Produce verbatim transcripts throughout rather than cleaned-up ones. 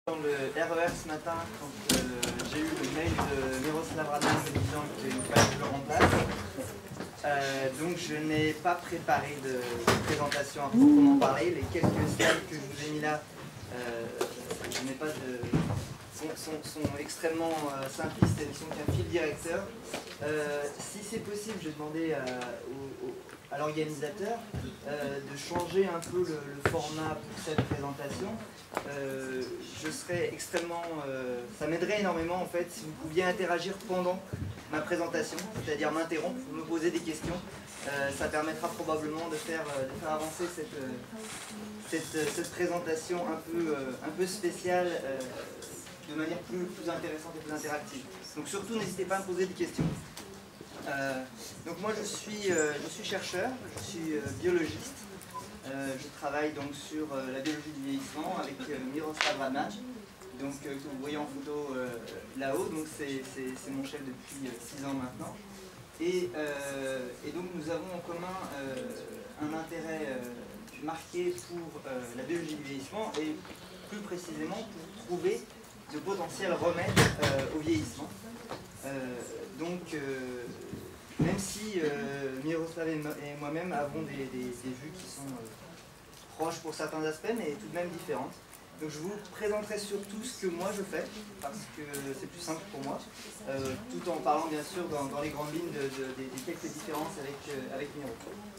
Dans le R E R ce matin, quand euh, j'ai eu le mail de Miroslav Radman me disant qu'il fallait que je le remplace, euh, donc je n'ai pas préparé de, de présentation à proprement parler. Les quelques slides que je vous ai mis là, euh, je n'ai pas de, sont, sont, sont extrêmement euh, simplistes et ne sont qu'un fil directeur. Euh, si c'est possible, je vais demander à, au, au, à l'organisateur euh, de changer un peu le, le format pour cette présentation. Euh, je serais extrêmement, euh, ça m'aiderait énormément en fait si vous pouviez interagir pendant ma présentation, c'est-à-dire m'interrompre, me poser des questions. Euh, ça permettra probablement de faire, de faire avancer cette, cette, cette présentation un peu, un peu spéciale euh, de manière plus, plus intéressante et plus interactive. Donc surtout n'hésitez pas à me poser des questions. Euh, donc moi je suis, euh, je suis chercheur, je suis euh, biologiste. Euh, je travaille donc sur euh, la biologie du vieillissement avec euh, Miroslav Radman, donc euh, que vous voyez en photo euh, là-haut. Donc c'est mon chef depuis six euh, ans maintenant. Et, euh, et donc nous avons en commun euh, un intérêt euh, marqué pour euh, la biologie du vieillissement et plus précisément pour trouver de potentiels remèdes euh, au vieillissement. Euh, donc euh, même si euh, Miroslav et moi-même avons des, des, des vues qui sont euh, proches pour certains aspects, mais tout de même différentes. Donc je vous présenterai surtout ce que moi je fais, parce que c'est plus simple pour moi, euh, tout en parlant bien sûr dans, dans les grandes lignes de, de, de, de quelques différences avec, euh, avec Miro.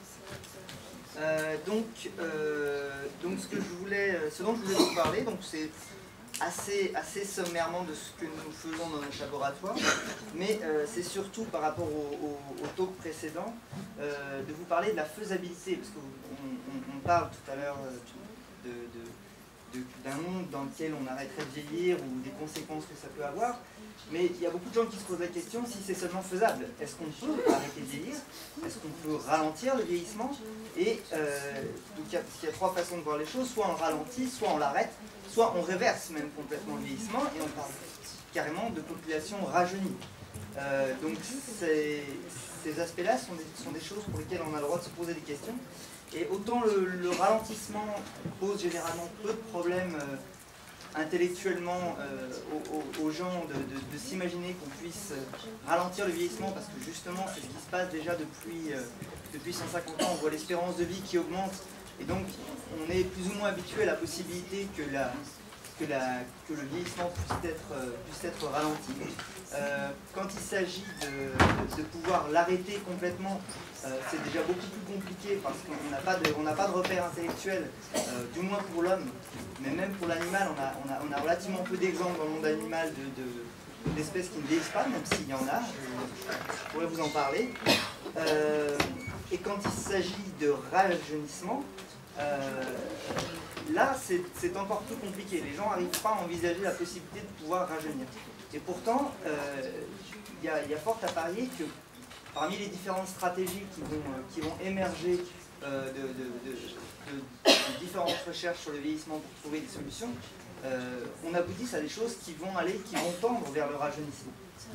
Euh, donc, euh, donc ce, que je voulais, ce dont je voulais vous parler, c'est Assez, assez sommairement de ce que nous faisons dans notre laboratoire, mais euh, c'est surtout par rapport au, au, au talk précédent euh, de vous parler de la faisabilité, parce qu'on on, on parle tout à l'heure de, de, de, d'un monde dans lequel on arrêterait de vieillir ou des conséquences que ça peut avoir, mais il y a beaucoup de gens qui se posent la question si c'est seulement faisable. Est-ce qu'on peut arrêter de vieillir? Est-ce qu'on peut ralentir le vieillissement? Et euh, donc il y, a, il y a trois façons de voir les choses, soit on ralentit, soit on l'arrête, soit on réverse même complètement le vieillissement et on parle carrément de population rajeunie. Euh, donc ces, ces aspects-là sont, sont des choses pour lesquelles on a le droit de se poser des questions. Et autant le, le ralentissement pose généralement peu de problèmes euh, intellectuellement euh, aux, aux gens de, de, de s'imaginer qu'on puisse ralentir le vieillissement, parce que justement c'est ce qui se passe déjà depuis, euh, depuis cent cinquante ans. On voit l'espérance de vie qui augmente. Et donc, on est plus ou moins habitué à la possibilité que, la, que, la, que le vieillissement puisse être, euh, puisse être ralenti. Euh, quand il s'agit de, de, de pouvoir l'arrêter complètement, euh, c'est déjà beaucoup plus compliqué parce qu'on n'a pas de, on n'a pas de repère intellectuel, euh, du moins pour l'homme, mais même pour l'animal, on a, on, a, on a relativement peu d'exemples dans le monde animal de, de, d'espèces qui ne vieillissent pas, même s'il y en a, je, je pourrais vous en parler. Euh, et quand il s'agit de rajeunissement, Euh, là, c'est encore plus compliqué. Les gens n'arrivent pas à envisager la possibilité de pouvoir rajeunir. Et pourtant, il euh, y, y a fort à parier que parmi les différentes stratégies qui vont, euh, qui vont émerger euh, de, de, de, de, de différentes recherches sur le vieillissement pour trouver des solutions, euh, on aboutisse à des choses qui vont aller, qui vont tendre vers le rajeunissement.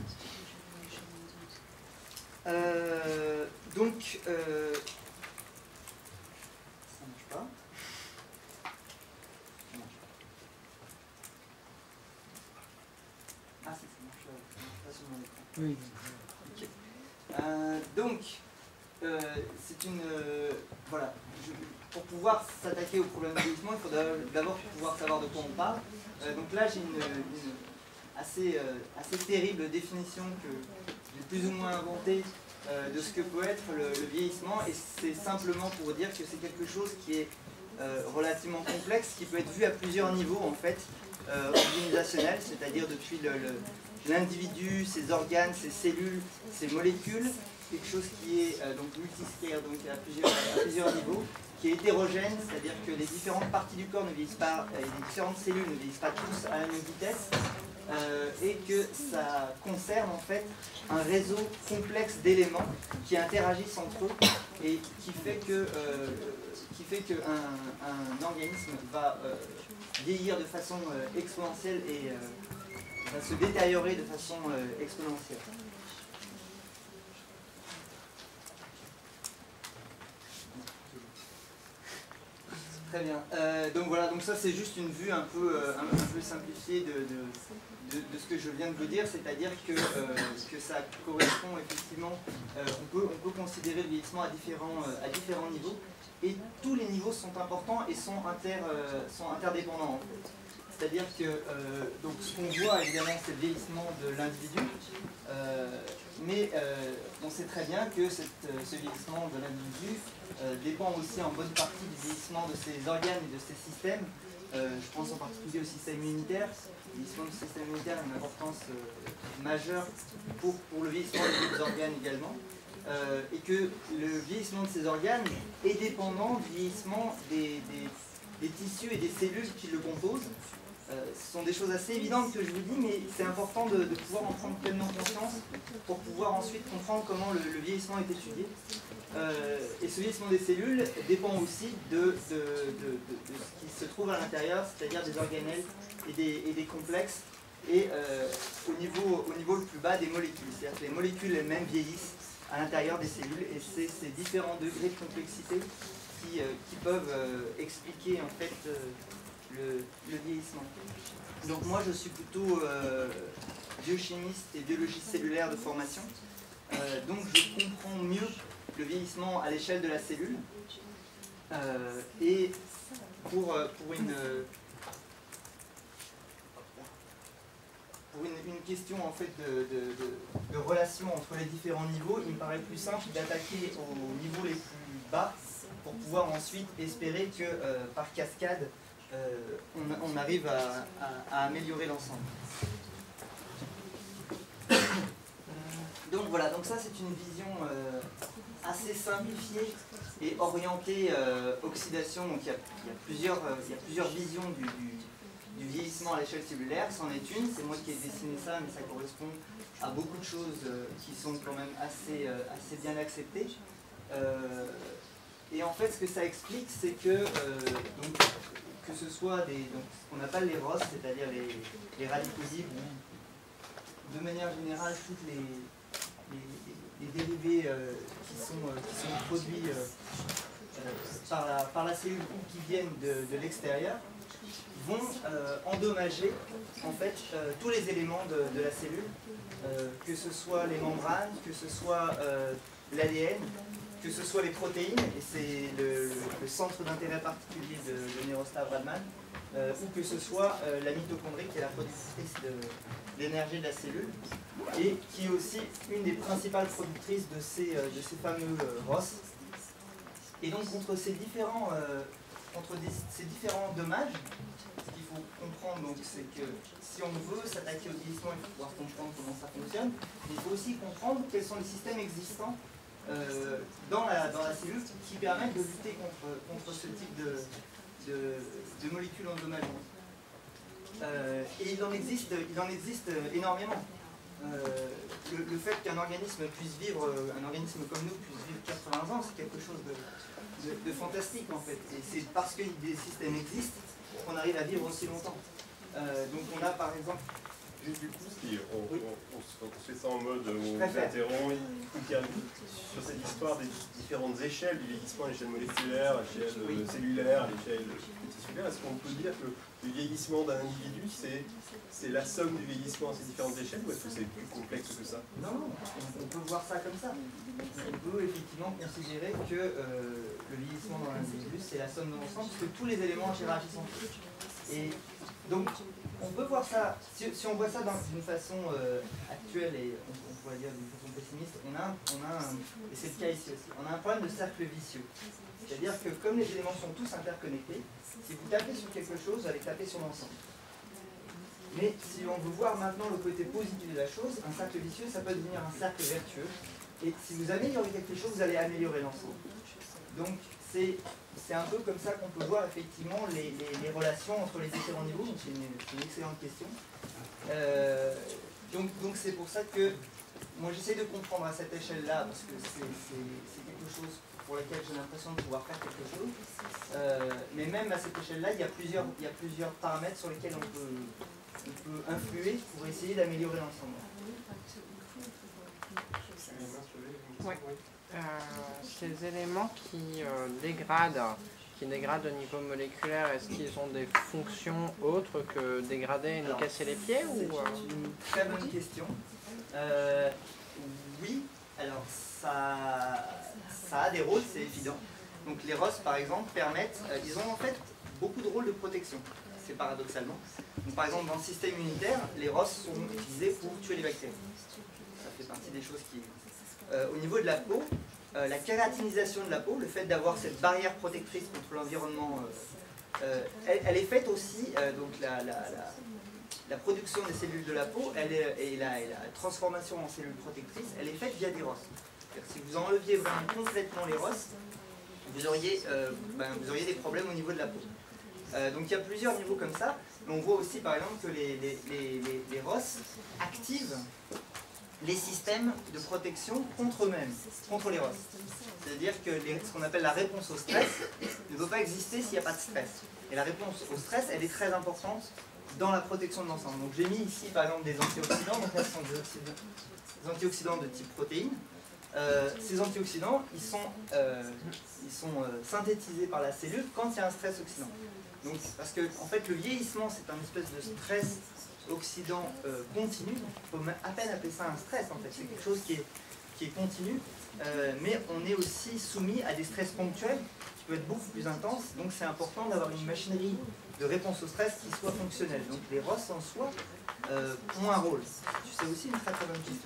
Euh, donc, euh, Pas. Ah si, ça marche pas sur mon écran. Oui. Okay. Euh, donc, euh, c'est une... Euh, voilà. Je, pour pouvoir s'attaquer au problème du vieillissement, il faut d'abord pouvoir savoir de quoi on parle. Euh, donc là, j'ai une, une assez, euh, assez terrible définition que j'ai plus ou moins inventée euh, de ce que peut être le, le vieillissement. Et c'est simplement pour dire que c'est quelque chose qui est Euh, relativement complexe, qui peut être vu à plusieurs niveaux en fait, euh, organisationnels, c'est-à-dire depuis l'individu, ses organes, ses cellules, ses molécules, quelque chose qui est euh, donc multisphère, donc à plusieurs, à plusieurs niveaux, qui est hétérogène, c'est-à-dire que les différentes parties du corps ne vieillissent pas, euh, les différentes cellules ne vieillissent pas tous à la même vitesse, euh, et que ça concerne en fait un réseau complexe d'éléments qui interagissent entre eux et qui fait que euh, qui fait qu'un un organisme va euh, vieillir de façon euh, exponentielle et euh, va se détériorer de façon euh, exponentielle. Très bien. Euh, donc voilà, donc ça c'est juste une vue un peu, euh, un, un peu simplifiée de, de, de, de ce que je viens de vous dire, c'est-à-dire que, euh, que ça correspond effectivement, euh, on, peut, on peut considérer le vieillissement à différents, euh, à différents niveaux, et tous les niveaux sont importants et sont, inter, euh, sont interdépendants en fait. C'est-à-dire que euh, donc ce qu'on voit évidemment c'est le vieillissement de l'individu, euh, mais euh, on sait très bien que cette, ce vieillissement de l'individu euh, dépend aussi en bonne partie du vieillissement de ses organes et de ses systèmes. Euh, je pense en particulier au système immunitaire. Le vieillissement du système immunitaire a une importance euh, majeure pour, pour le vieillissement des organes également. Euh, et que le vieillissement de ces organes est dépendant du vieillissement des, des, des tissus et des cellules qui le composent. Euh, ce sont des choses assez évidentes que je vous dis, mais c'est important de, de pouvoir en prendre pleinement conscience pour pouvoir ensuite comprendre comment le, le vieillissement est étudié. Euh, et ce vieillissement des cellules dépend aussi de, de, de, de, de ce qui se trouve à l'intérieur, c'est-à-dire des organelles et des, et des complexes, et euh, au, niveau, au niveau le plus bas des molécules. C'est-à-dire que les molécules elles-mêmes vieillissent à l'intérieur des cellules, et c'est ces différents degrés de complexité qui, euh, qui peuvent euh, expliquer en fait euh, le, le vieillissement. Donc moi je suis plutôt euh, biochimiste et biologiste cellulaire de formation, euh, donc je comprends mieux le vieillissement à l'échelle de la cellule, euh, et pour, pour une... Pour une, une question en fait de, de, de, de relation entre les différents niveaux, il me paraît plus simple d'attaquer aux niveaux les plus bas pour pouvoir ensuite espérer que euh, par cascade euh, on, on arrive à, à, à améliorer l'ensemble. Donc voilà, donc ça c'est une vision euh, assez simplifiée et orientée euh, oxydation. Donc il y a, il y a, plusieurs, euh, il y a plusieurs visions du, du du vieillissement à l'échelle cellulaire, c'en est une, c'est moi qui ai dessiné ça, mais ça correspond à beaucoup de choses euh, qui sont quand même assez, euh, assez bien acceptées. Euh, et en fait, ce que ça explique, c'est que, euh, donc, que ce soit des, donc, ce qu'on appelle les R O S, c'est-à-dire les, les radiposibles, ou de manière générale, toutes les, les, les dérivés euh, qui, sont, euh, qui sont produits euh, euh, par, la, par la cellule ou qui viennent de, de l'extérieur, vont euh, endommager en fait euh, tous les éléments de, de la cellule, euh, que ce soit les membranes, que ce soit euh, l'A D N, que ce soit les protéines, et c'est le, le centre d'intérêt particulier de, de Miroslav Radman, euh, ou que ce soit euh, la mitochondrie qui est la productrice de, de l'énergie de la cellule, et qui est aussi une des principales productrices de ces, euh, de ces fameux euh, R O S. Et donc contre ces différents, euh, contre des, ces différents dommages, ce qu'il faut comprendre, c'est que si on veut s'attaquer au vieillissement, il faut pouvoir comprendre comment ça fonctionne, mais il faut aussi comprendre quels sont les systèmes existants euh, dans, la, dans la cellule qui permettent de lutter contre, contre ce type de, de, de molécules endommageantes. Euh, et il en existe, il en existe énormément. Euh, le, le fait qu'un organisme puisse vivre, un organisme comme nous puisse vivre quatre-vingts ans, c'est quelque chose de, de, de fantastique en fait. Et c'est parce que des systèmes existent qu'on arrive à vivre aussi longtemps. Euh, donc on a par exemple... Je, du coup, si on, oui. on, on, on fait ça en mode on interrompt sur cette histoire des différentes échelles du vieillissement à l'échelle moléculaire, à l'échelle oui. cellulaire, à l'échelle tissulaire, est-ce qu'on peut dire que le vieillissement d'un individu, c'est la somme du vieillissement à ces différentes échelles, ou est-ce que c'est plus complexe que ça? Non, non, on peut voir ça comme ça. On peut effectivement considérer que euh, le vieillissement dans l'individu, c'est la somme de l'ensemble, parce que tous les éléments interagissent entre eux. Et donc, on peut voir ça, si, si on voit ça d'une façon euh, actuelle, et on, on pourrait dire d'une façon pessimiste, on a, on a un, et c'est le cas ici aussi, on a un problème de cercle vicieux. C'est-à-dire que comme les éléments sont tous interconnectés, si vous tapez sur quelque chose, vous allez taper sur l'ensemble. Mais si on veut voir maintenant le côté positif de la chose, un cercle vicieux, ça peut devenir un cercle vertueux. Et si vous améliorez quelque chose, vous allez améliorer l'ensemble. Donc c'est un peu comme ça qu'on peut voir effectivement les, les, les relations entre les différents niveaux. C'est une, une excellente question. Euh, donc c'est pour ça que moi j'essaie de comprendre à cette échelle-là, parce que c'est quelque chose pour lequel j'ai l'impression de pouvoir faire quelque chose. Euh, mais même à cette échelle-là, il y a plusieurs, il y a plusieurs paramètres sur lesquels on peut, on peut influer pour essayer d'améliorer l'ensemble. Oui. Euh, ces éléments qui euh, dégradent, qui dégradent au niveau moléculaire, est-ce qu'ils ont des fonctions autres que dégrader et nous Alors, casser les pieds ou... C'est une très bonne question. Euh, oui, alors ça, ça a des rôles, c'est évident. Donc les R O S par exemple permettent, euh, ils ont en fait beaucoup de rôles de protection, c'est paradoxalement. Donc, par exemple dans le système immunitaire, les R O S sont utilisés pour tuer les bactéries. Ça fait partie des choses qui... Euh, au niveau de la peau, euh, la kératinisation de la peau, le fait d'avoir cette barrière protectrice contre l'environnement, euh, euh, elle, elle est faite aussi, euh, donc la, la, la, la production des cellules de la peau elle est, et, la, et la transformation en cellules protectrices, elle est faite via des R O S. Si vous enleviez vraiment complètement les R O S, vous auriez, euh, ben, vous auriez des problèmes au niveau de la peau. Euh, donc il y a plusieurs niveaux comme ça. Mais on voit aussi par exemple que les, les, les, les, les R O S activent les systèmes de protection contre eux-mêmes, contre les R O S. C'est-à-dire que les, ce qu'on appelle la réponse au stress ne peut pas exister s'il n'y a pas de stress. Et la réponse au stress, elle est très importante dans la protection de l'ensemble. Donc j'ai mis ici par exemple des antioxydants, donc là ce sont des antioxydants de type protéine. Euh, ces antioxydants, ils sont, euh, ils sont euh, synthétisés par la cellule quand il y a un stress oxydant. Donc, parce que en fait, le vieillissement, c'est un espèce de stress oxydant euh, continu. On peut à peine appeler ça un stress, en fait. C'est quelque chose qui est, qui est continu. Euh, mais on est aussi soumis à des stress ponctuels qui peuvent être beaucoup plus intenses. Donc, c'est important d'avoir une machinerie de réponse au stress qui soit fonctionnelle. Donc, les R O S en soi euh, ont un rôle. C'est aussi une très très bonne question.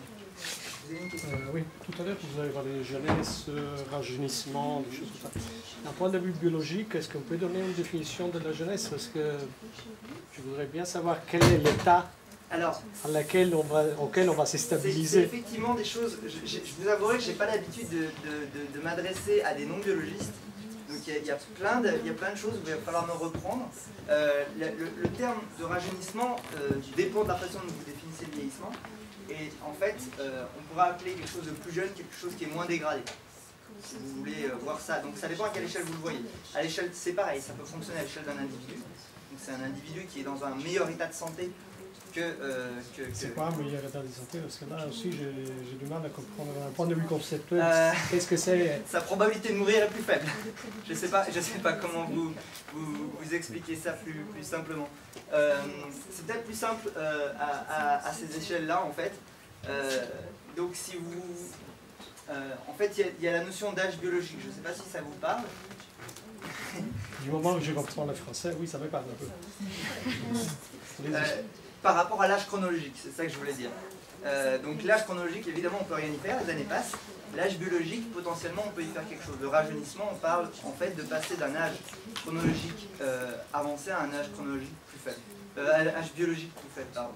Euh, oui, tout à l'heure vous avez parlé de jeunesse, euh, rajeunissement, des choses comme ça. D'un point de vue biologique, est-ce qu'on peut donner une définition de la jeunesse? Parce que je voudrais bien savoir quel est l'état à laquelle on va, auquel on va se stabiliser. C'est effectivement des choses, je, je, je vous avouerai que je n'ai pas l'habitude de, de, de, de m'adresser à des non-biologistes. Donc il y, a, il, y a plein de, il y a plein de choses où il va falloir me reprendre. Euh, le, le, le terme de rajeunissement euh, dépend de la façon dont vous définissez le vieillissement. Et en fait, euh, on pourra appeler quelque chose de plus jeune quelque chose qui est moins dégradé. Si vous voulez euh, voir ça. Donc ça dépend à quelle échelle vous le voyez. À l'échelle, c'est pareil, ça peut fonctionner à l'échelle d'un individu. Donc c'est un individu qui est dans un meilleur état de santé que... Euh, que, que... C'est quoi un meilleur état de santé? Parce que là aussi, j'ai du mal à comprendre. D'un point de vue conceptuel, euh, qu'est-ce que c'est? Sa probabilité de mourir est plus faible. Je ne sais pas, je sais pas comment vous, vous, vous expliquer ça plus, plus simplement. Euh, c'est peut-être plus simple euh, à, à, à ces échelles-là, en fait. Euh, donc si vous... Euh, en fait, il y, y a la notion d'âge biologique. Je ne sais pas si ça vous parle. Du moment où je comprends le français, oui, ça me parle un peu. Euh, par rapport à l'âge chronologique, c'est ça que je voulais dire. Euh, donc l'âge chronologique, évidemment, on ne peut rien y faire, les années passent. L'âge biologique, potentiellement, on peut y faire quelque chose. Le rajeunissement, on parle en fait de passer d'un âge chronologique euh, avancé à un âge chronologique plus faible. Euh, âge biologique plus faible, pardon.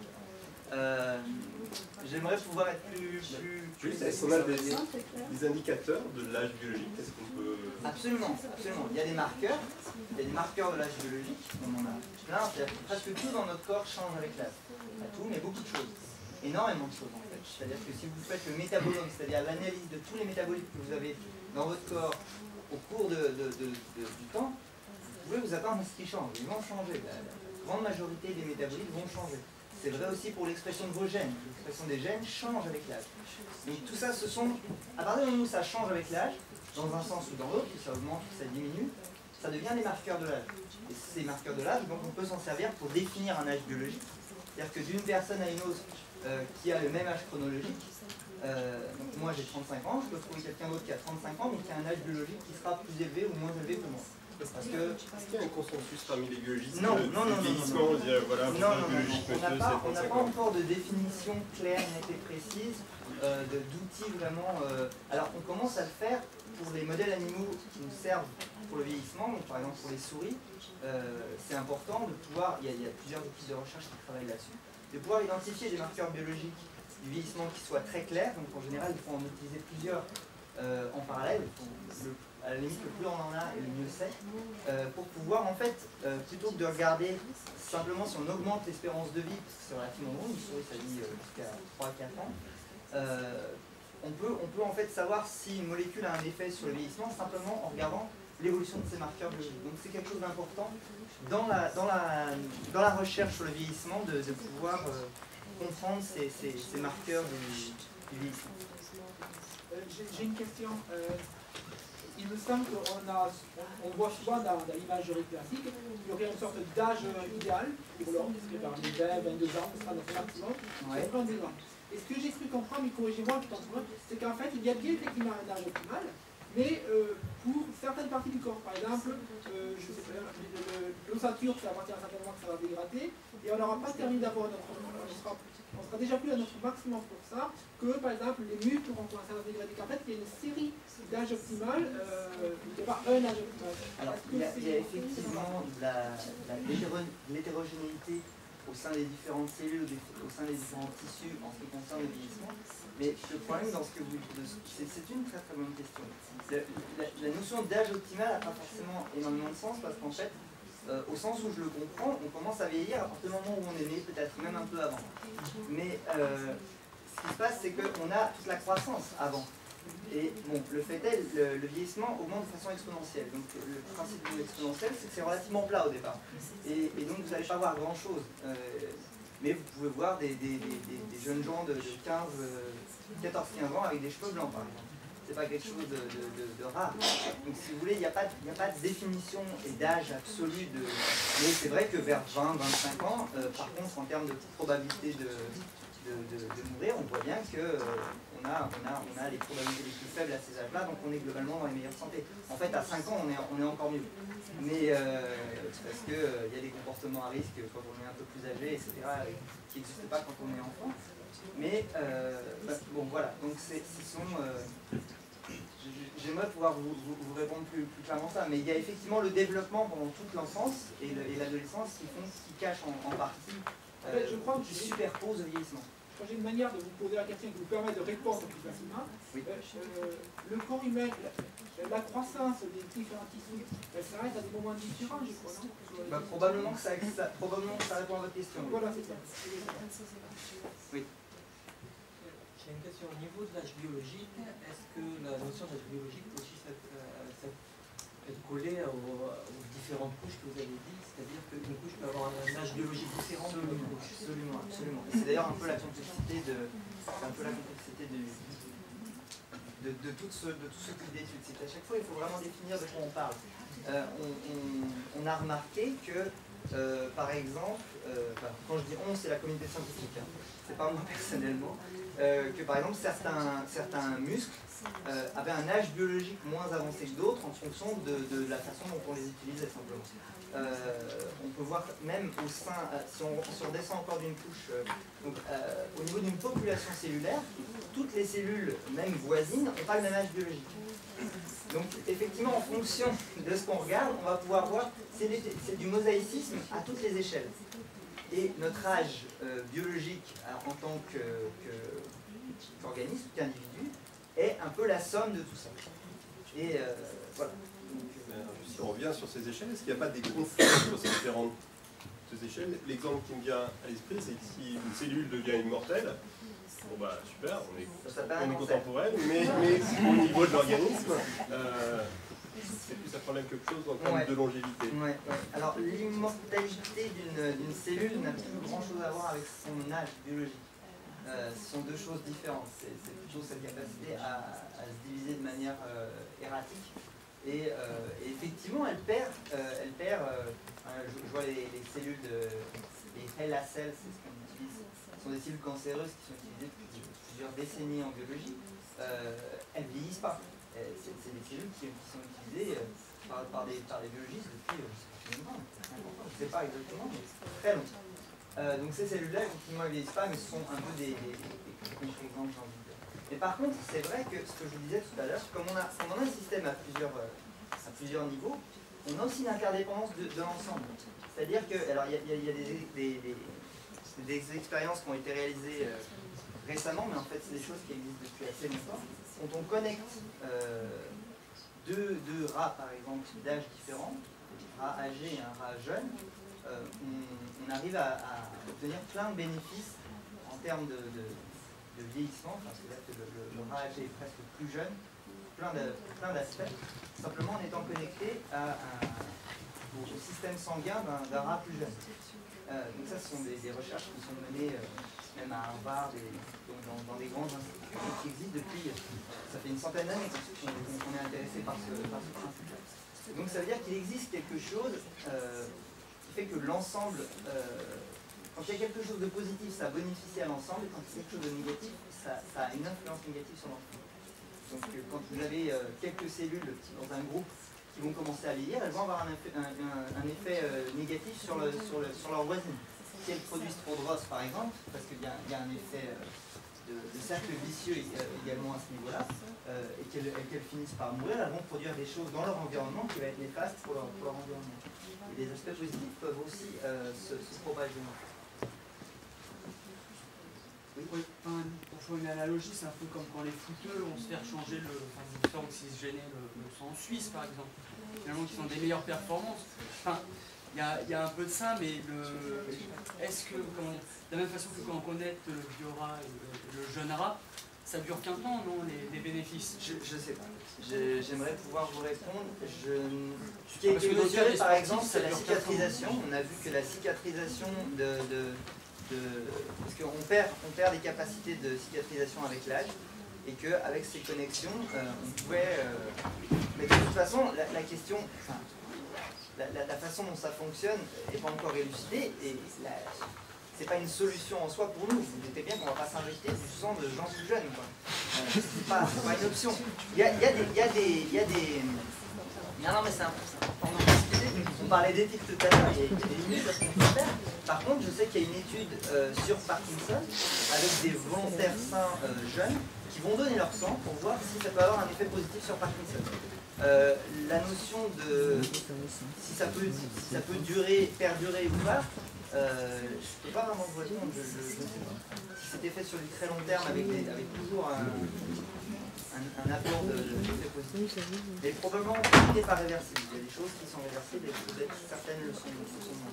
Euh, J'aimerais pouvoir être plus... plus, plus oui, est-ce qu'on a des, des indicateurs de l'âge biologique? Est-ce qu'on peut... Absolument, absolument. Il y a des marqueurs, il y a des marqueurs de l'âge biologique, on en a plein, c'est-à-dire que presque tout dans notre corps change avec l'âge. Pas tout, mais beaucoup de choses. Énormément de choses en fait. C'est-à-dire que si vous faites le métabolome, c'est-à-dire l'analyse de tous les métabolites que vous avez dans votre corps au cours de, de, de, de, du temps, vous pouvez vous attendre à ce qu'ils changent. Ils vont changer. La, la grande majorité des métabolites vont changer. C'est vrai aussi pour l'expression de vos gènes. L'expression des gènes change avec l'âge. Donc tout ça, ce sont... À partir du moment où ça change avec l'âge, dans un sens ou dans l'autre, que ça augmente ou ça diminue, ça devient les marqueurs de l'âge. Et ces marqueurs de l'âge, donc on peut s'en servir pour définir un âge biologique. C'est-à-dire que d'une personne à une autre euh, qui a le même âge chronologique, euh, donc moi j'ai trente-cinq ans, je peux trouver quelqu'un d'autre qui a trente-cinq ans, mais qui a un âge biologique qui sera plus élevé ou moins élevé que moi. Parce que... Est-ce qu'il y a un consensus parmi les biologistes? Non, non, non, non, non, non, non. Voilà, non, non, non, on n'a pas, on n'a pas encore de définition claire, nette et précise, euh, d'outils vraiment... Euh... Alors on commence à le faire pour les modèles animaux qui nous servent pour le vieillissement, donc par exemple pour les souris, euh, c'est important de pouvoir, il y, a, il y a plusieurs équipes de recherche qui travaillent là-dessus, de pouvoir identifier des marqueurs biologiques du vieillissement qui soient très clairs, donc en général il faut en utiliser plusieurs euh, en parallèle, il faut le, à la limite le plus on en a et le mieux c'est, euh, pour pouvoir en fait, euh, plutôt que de regarder simplement si on augmente l'espérance de vie, parce que c'est relativement long, une souris ça vit euh, jusqu'à trois à quatre ans, euh, on, peut, on peut en fait savoir si une molécule a un effet sur le vieillissement simplement en regardant l'évolution de ces marqueurs biologiques. Donc c'est quelque chose d'important dans la, dans, la, dans la recherche sur le vieillissement de, de pouvoir euh, comprendre ces, ces, ces marqueurs du, du vieillissement. Euh, J'ai une question. Euh, il me semble qu'on a, on, on voit souvent dans, dans l'imagerie classique, il y aurait une sorte d'âge idéal pour l'homme, qui serait vers les vingt, vingt-deux ans, ce sera notre maximum, Ouais. soixante-dix ans. Et ce que j'ai cru comprendre, mais corrigez-moi, c'est qu'en fait, il y a bien effectivement un âge optimal, mais euh, pour certaines parties du corps, par exemple, euh, je sais pas, l'ossature, ça appartient certainement que ça va dégrader, et on n'aura pas terminé d'avoir notre. On sera, on sera déjà plus à notre maximum pour ça, que par exemple les muscles vont commencer à se dégrader. En fait, il y a une série d'âges optimales, euh, il n'y a pas un âge optimal. Alors, il y a, il y a effectivement de la, de l'hétérogénéité au sein des différentes cellules, au sein des différents tissus en ce qui concerne le vieillissement. Mais le problème dans ce que vous c'est c'est une très très bonne question. Le, la, la notion d'âge optimal n'a pas forcément énormément de sens parce qu'en fait, euh, au sens où je le comprends, on commence à vieillir à partir du moment où on est né, peut-être même un peu avant. Mais euh, ce qui se passe, c'est qu'on a toute la croissance avant. Et bon, le fait est, le, le vieillissement augmente de façon exponentielle. Donc le principe de l'exponentielle, c'est que c'est relativement plat au départ. Et, et donc vous n'allez pas voir grand-chose. Euh, mais vous pouvez voir des, des, des, des jeunes gens de, de quinze, quatorze quinze ans avec des cheveux blancs, par exemple. C'est pas quelque chose de, de, de, de rare. Donc si vous voulez, il n'y a, a pas de définition et d'âge absolu de... Mais c'est vrai que vers vingt, vingt-cinq ans, euh, par contre, en termes de probabilité de, de, de, de mourir, on voit bien que euh, on, a, on, a, on a les probabilités les plus faibles à ces âges-là, donc on est globalement dans les meilleures santé. En fait, à cinq ans, on est, on est encore mieux. Mais euh, parce qu'il euh, y a des comportements à risque quand on est un peu plus âgé, et cetera, qui n'existent pas quand on est enfant. Mais euh, bah, bon, voilà, donc ce sont... Euh, J'aimerais pouvoir vous, vous, vous répondre plus, plus clairement ça, mais il y a effectivement le développement pendant toute l'enfance et l'adolescence qui font, qui cachent en, en partie, euh, en fait, je crois qui superpose le vieillissement. J'ai une manière de vous poser la question qui vous permet de répondre plus facilement. Oui. Euh, euh, le corps humain, la, la croissance des différents tissus, elle s'arrête à des moments différents, je crois, non? Bah, probablement, que ça, ça, probablement que ça répond à votre question. Voilà, c'est ça. Oui. J'ai une question au niveau de l'âge biologique. Est-ce que la notion d'âge biologique peut aussi être collée aux, aux différentes couches que vous avez dit? C'est-à-dire qu'une couche peut avoir un âge biologique différent? Absolument, absolument, absolument. C'est d'ailleurs un peu la complexité de, un peu la complexité de, de, de tout ce, de tout ce type d'études. C'est qu'à chaque fois, il faut vraiment définir de quoi on parle. Euh, on, on, on a remarqué que, euh, par exemple, euh, enfin, quand je dis on, c'est la communauté scientifique, hein, c'est pas moi personnellement. Euh, que par exemple certains, certains muscles euh, avaient un âge biologique moins avancé que d'autres en fonction de, de la façon dont on les utilisait simplement. Euh, on peut voir même au sein, euh, si, on, si on descend encore d'une couche, euh, donc, euh, au niveau d'une population cellulaire, toutes les cellules, même voisines, n'ont pas le même âge biologique. Donc effectivement, en fonction de ce qu'on regarde, on va pouvoir voir, c'est du mosaïcisme à toutes les échelles. Et notre âge euh, biologique en tant qu'organisme, que, qu'individu, est un peu la somme de tout ça. Et euh, voilà. Donc, euh, si on revient sur ces échelles, est-ce qu'il n'y a pas des conflits sur ces différentes échelles? L'exemple qui me vient à l'esprit, c'est que si une cellule devient immortelle, bon bah super, on est, on est contemporaine, mais, mais au niveau de l'organisme, euh, c'est plus un problème qu'autre chose en termes ouais. de longévité. Ouais, ouais. Alors l'immortalité d'une cellule n'a plus grand chose à voir avec son âge biologique. Euh, ce sont deux choses différentes. C'est plutôt cette capacité à, à se diviser de manière euh, erratique. Et, euh, et effectivement, elle perd, euh, elle perd euh, je, je vois les, les cellules, de, les H E L A cells, c'est ce qu'on utilise, ce sont des cellules cancéreuses qui sont utilisées depuis plusieurs décennies en biologie. Euh, elles ne vieillissent pas. C'est des cellules qui, qui sont utilisées euh, par, par, des, par des biologistes depuis, euh, je ne sais pas exactement, mais très longtemps. Euh, donc ces cellules-là, effectivement, elles ne vieillissent pas, mais ce sont un peu des, des, des, des contre-exemples, j'ai envie de dire. Mais par contre, c'est vrai que ce que je vous disais tout à l'heure, comme, on a, comme on a un système à plusieurs, euh, à plusieurs niveaux, on a aussi une interdépendance de, de l'ensemble. C'est-à-dire que, alors il y a, y a, y a des, des, des, des expériences qui ont été réalisées euh, récemment, mais en fait c'est des choses qui existent depuis assez longtemps. Quand on connecte euh, deux, deux rats, par exemple, d'âge différents, un rat âgé et un rat jeune, euh, on, on arrive à, à obtenir plein de bénéfices en termes de, de, de vieillissement, parce que là, le, le, le rat âgé est presque plus jeune, plein d'aspects, simplement en étant connecté à un, au, au système sanguin d'un rat plus jeune. Euh, donc ça, ce sont des, des recherches qui sont menées euh, même à Harvard et donc dans, dans des grandes instituts qui existent depuis, ça fait une centaine d'années qu'on qu est intéressé par ce, par ce principe. Donc ça veut dire qu'il existe quelque chose euh, qui fait que l'ensemble, euh, quand il y a quelque chose de positif, ça bénéficie à l'ensemble, et quand il y a quelque chose de négatif, ça, ça a une influence négative sur l'ensemble. Donc euh, quand vous avez euh, quelques cellules dans un groupe qui vont commencer à vieillir, elles vont avoir un effet, un, un, un effet euh, négatif sur, le, sur, le, sur leur voisine. Si elles produisent trop de rosse par exemple, parce qu'il y, y a un effet euh, de, de cercle vicieux euh, également à ce niveau-là, euh, et qu'elles qu finissent par mourir, elles vont produire des choses dans leur environnement qui va être néfaste pour leur, pour leur environnement. Et les aspects positifs peuvent aussi euh, se, se propager. Oui, oui. Enfin, pour faire une analogie, c'est un peu comme quand les footeux vont se faire changer le, enfin, vont se faire oxygéner le, le sang en Suisse, par exemple. Finalement, qui ont des meilleures performances. Enfin, il y a, y a un peu de ça, mais le, est-ce que, comment dire, de la même façon que quand on connaît le vieux rat et le, le jeune rat, ça dure qu'un temps, non, les, les bénéfices? Je ne sais pas. J'aimerais pouvoir vous répondre. Je... Ce qui a été mesuré, par exemple, c'est la cicatrisation. On a vu que la cicatrisation de... de De, parce qu'on perd, on perd des capacités de cicatrisation avec l'âge, et qu'avec ces connexions, euh, on pouvait... Euh, mais de toute façon, la, la question, enfin, la, la, la façon dont ça fonctionne n'est pas encore élucidée, et c'est pas une solution en soi pour nous. Vous doutez bien qu'on ne va pas s'injecter du sang de gens plus jeunes. Euh, c'est pas, pas une option. Il y a, il y a des... Il y a des, il y a des non, non, mais c'est important. On parlait d'éthique tout à l'heure, il y a des limites à ce qu'on peut faire. Par contre, je sais qu'il y a une étude euh, sur Parkinson avec des volontaires sains euh, jeunes qui vont donner leur sang pour voir si ça peut avoir un effet positif sur Parkinson. Euh, la notion de si ça peut, si ça peut durer, perdurer ou pas, euh, je ne peux pas vraiment vous répondre, je ne sais pas. Si c'était fait sur du très long terme avec, des, avec toujours un, un, un apport de, de, de positif, mais probablement tout n'est pas réversible. Il y a des choses qui sont réversibles et peut-être certaines le sont, le sont moins.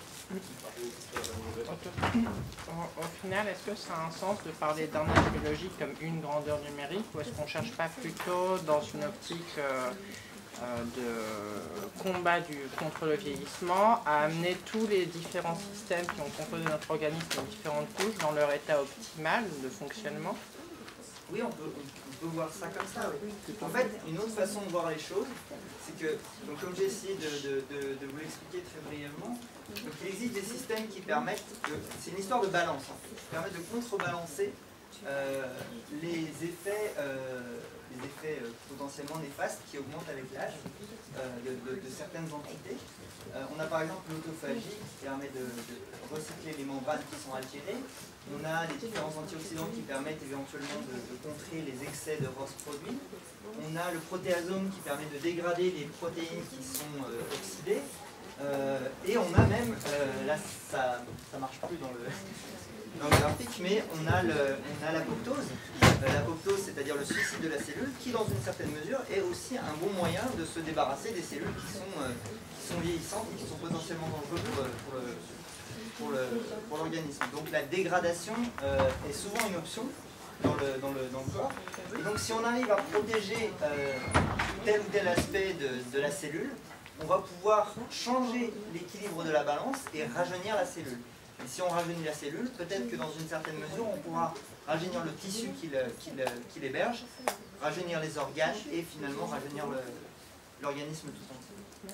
Au, au final, est-ce que ça a un sens de parler d'un âge biologique comme une grandeur numérique, ou est-ce qu'on ne cherche pas plutôt dans une optique euh, euh, de combat du, contre le vieillissement à amener tous les différents systèmes qui ont composé notre organisme en différentes couches dans leur état optimal de fonctionnement? Oui, on peut, on peut voir ça comme ça. Oui. En fait, une autre façon de voir les choses, c'est que, donc, comme j'ai essayé de, de, de, de vous l'expliquer très brièvement, donc, il existe des systèmes qui permettent, c'est une histoire de balance, en fait, qui permettent de contrebalancer euh, les effets, euh, les effets euh, potentiellement néfastes qui augmentent avec l'âge euh, de, de, de certaines entités. Euh, on a par exemple l'autophagie qui permet de, de recycler les membranes qui sont altérées. On a les différents antioxydants qui permettent éventuellement de, de contrer les excès de R O S produits. On a le protéasome qui permet de dégrader les protéines qui sont euh, oxydées. Euh, et on a même, euh, là ça ne marche plus dans le, dans le graphique, mais on a l'apoptose. Euh, l'apoptose, c'est-à-dire le suicide de la cellule, qui dans une certaine mesure est aussi un bon moyen de se débarrasser des cellules qui sont, euh, qui sont vieillissantes et qui sont potentiellement dangereuses pour, pour le... pour l'organisme. Le, Donc la dégradation euh, est souvent une option dans le, dans, le, dans le corps. Et donc si on arrive à protéger euh, tel ou tel aspect de, de la cellule, on va pouvoir changer l'équilibre de la balance et rajeunir la cellule. Et si on rajeunit la cellule, peut-être que dans une certaine mesure, on pourra rajeunir le tissu qui l'héberge, rajeunir les organes et finalement rajeunir l'organisme tout entier.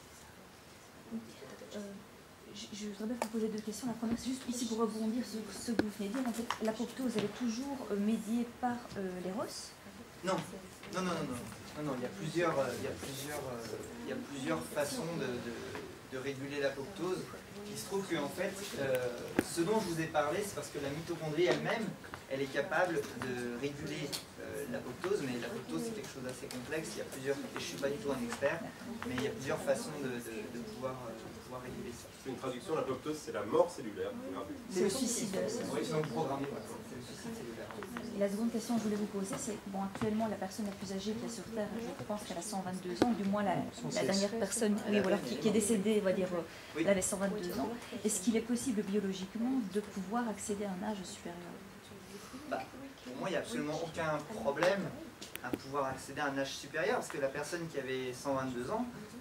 Je voudrais bien vous poser deux questions. La première, c'est juste ici pour rebondir sur ce que vous venez de dire. En fait, l'apoptose, elle est toujours euh, médiée par euh, les R O S? Non, non, non, non, non. Non, non, il y a plusieurs, euh, il y a plusieurs, euh, il y a plusieurs façons de, de, de réguler l'apoptose. Il se trouve que en fait, euh, ce dont je vous ai parlé, c'est parce que la mitochondrie elle-même, elle est capable de réguler euh, l'apoptose, mais l'apoptose c'est quelque chose d'assez complexe. Il y a plusieurs, et je ne suis pas du tout un expert, mais il y a plusieurs façons de, de, de pouvoir, euh, de pouvoir réguler ça. C'est une traduction, l'apoptose c'est la mort cellulaire. C'est le suicide de la cellule. Oui, c'est donc programmé, c'est le suicide cellulaire. Et la seconde question que je voulais vous poser, c'est, bon, actuellement, la personne la plus âgée qui est sur Terre, je pense qu'elle a cent vingt-deux ans, du moins la, la dernière personne oui, voilà, qui, qui est décédée, on va dire, oui. Elle avait cent vingt-deux ans. Est-ce qu'il est possible biologiquement de pouvoir accéder à un âge supérieur? Bah, pour moi, il n'y a absolument aucun problème à pouvoir accéder à un âge supérieur, parce que la personne qui avait cent vingt-deux ans,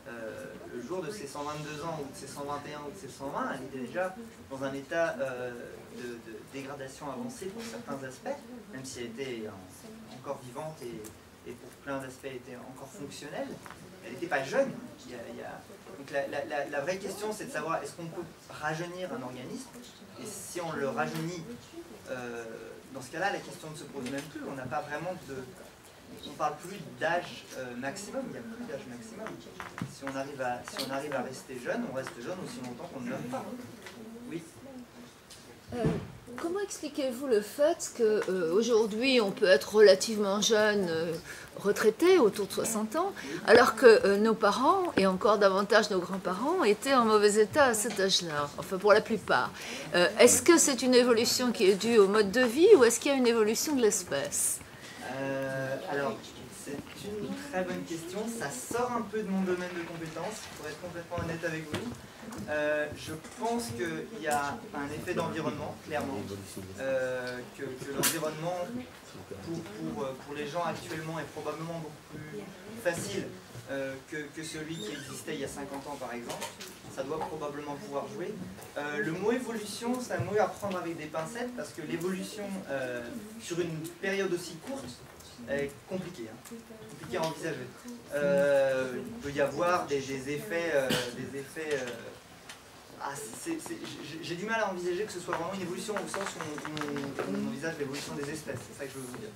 euh, le jour de ses cent vingt-deux ans, ou de ses cent vingt et un, ou de ses cent vingt, elle était déjà dans un état euh, de, de dégradation avancée pour certains aspects, même si elle était en, encore vivante et, et pour plein d'aspects elle était encore fonctionnelle. Elle n'était pas jeune. Il y a, il y a... Donc la, la, la, la vraie question, c'est de savoir est-ce qu'on peut rajeunir un organisme, et si on le rajeunit, euh, dans ce cas-là, la question ne se pose même plus. On n'a pas vraiment de... On ne parle plus d'âge euh, maximum, il n'y a plus d'âge maximum. Si on, arrive à, si on arrive à rester jeune, on reste jeune aussi longtemps qu'on ne meurt pas. Oui. Euh, comment expliquez-vous le fait qu'aujourd'hui euh, on peut être relativement jeune, euh, retraité, autour de soixante ans, alors que euh, nos parents, et encore davantage nos grands-parents, étaient en mauvais état à cet âge-là, enfin pour la plupart. Euh, est-ce que c'est une évolution qui est due au mode de vie ou est-ce qu'il y a une évolution de l'espèce? Euh, alors, c'est une très bonne question. Ça sort un peu de mon domaine de compétences, pour être complètement honnête avec vous. Euh, je pense qu'il y a un effet d'environnement, clairement. Euh, que que l'environnement, pour, pour, pour les gens actuellement, est probablement beaucoup plus facile euh, que, que celui qui existait il y a cinquante ans, par exemple. Ça doit probablement pouvoir jouer. Euh, le mot évolution, c'est un mot à prendre avec des pincettes, parce que l'évolution, euh, sur une période aussi courte, est compliquée, hein, compliquée à envisager. Euh, il peut y avoir des, des effets... Euh, des effets euh, ah, j'ai du mal à envisager que ce soit vraiment une évolution au sens où on, on, on envisage l'évolution des espèces, c'est ça que je veux vous dire.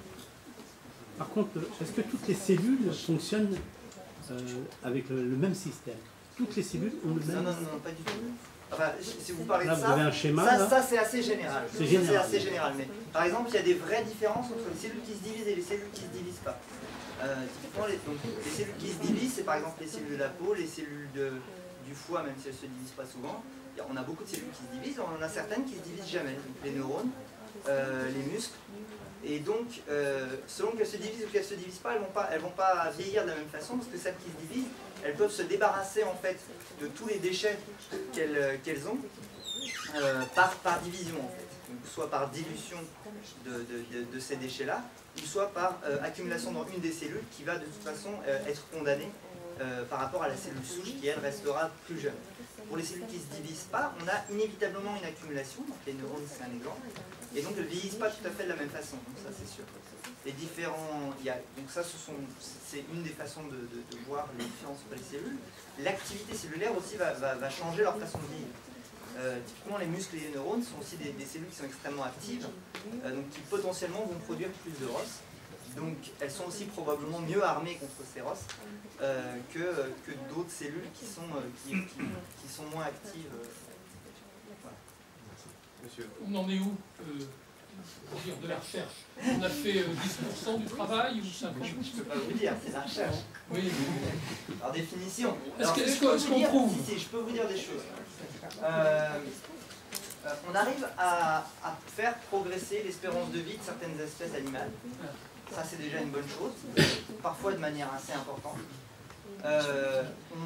Par contre, est-ce que toutes les cellules fonctionnent euh, avec le, le même système? Toutes les cellules ont le même... Non, non, non, pas du tout. Enfin, si vous parlez là, de vous ça, avez un schéma, ça, ça c'est assez général. C'est général. assez général. Mais, par exemple, il y a des vraies différences entre les cellules qui se divisent et les cellules qui ne se divisent pas. Euh, typiquement, les, donc, les cellules qui se divisent, c'est par exemple les cellules de la peau, les cellules de, du foie, même si elles ne se divisent pas souvent. On a beaucoup de cellules qui se divisent, on en a certaines qui ne se divisent jamais. Donc, les neurones, euh, les muscles. Et donc, euh, selon qu'elles se divisent ou qu'elles ne se divisent pas, elles ne vont pas, elles vont pas vieillir de la même façon, parce que celles qui se divisent, elles peuvent se débarrasser en fait de tous les déchets qu'elles qu'elles ont euh, par, par division en fait. Donc, soit par dilution de, de, de, de ces déchets-là, ou soit par euh, accumulation dans une des cellules qui va de toute façon euh, être condamnée euh, par rapport à la cellule souche qui elle restera plus jeune. Pour les cellules qui ne se divisent pas, on a inévitablement une accumulation, donc les neurones c'est un exemple, et donc elles ne vieillissent pas tout à fait de la même façon, donc ça c'est sûr. Les différents, il y a, donc ça c'est une des façons de, de, de voir les différences entre les cellules. L'activité cellulaire aussi va, va, va changer leur façon de vieillir. Euh, typiquement les muscles et les neurones sont aussi des, des cellules qui sont extrêmement actives, euh, donc qui potentiellement vont produire plus de R O S. Donc elles sont aussi probablement mieux armées contre ces R O S euh, que, que d'autres cellules qui sont, euh, qui, qui, qui sont moins actives. Euh, voilà. Monsieur. On en est où euh, pour dire de la recherche? On a fait euh, dix pour cent du travail ou cinq pour cent? Je ne peux pas vous dire, c'est la recherche. Oui. Par définition. Est-ce qu'on prouve? Si, si, je peux vous dire des choses. Euh, euh, on arrive à, à faire progresser l'espérance de vie de certaines espèces animales. Ça, c'est déjà une bonne chose, parfois de manière assez importante. Euh,